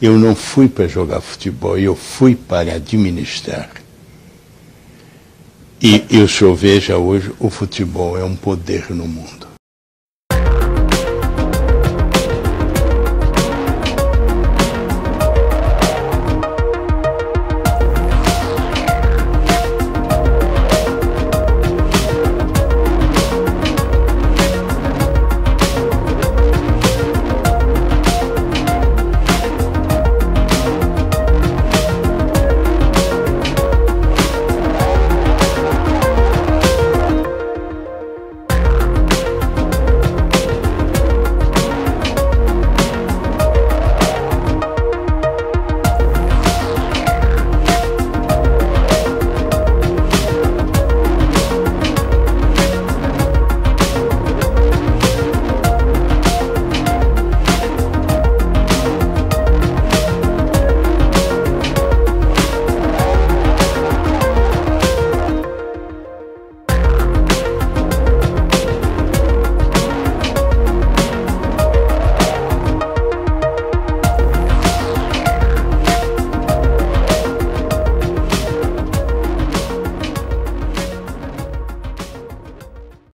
Eu não fui para jogar futebol, eu fui para administrar. E o senhor veja hoje, o futebol é um poder no mundo.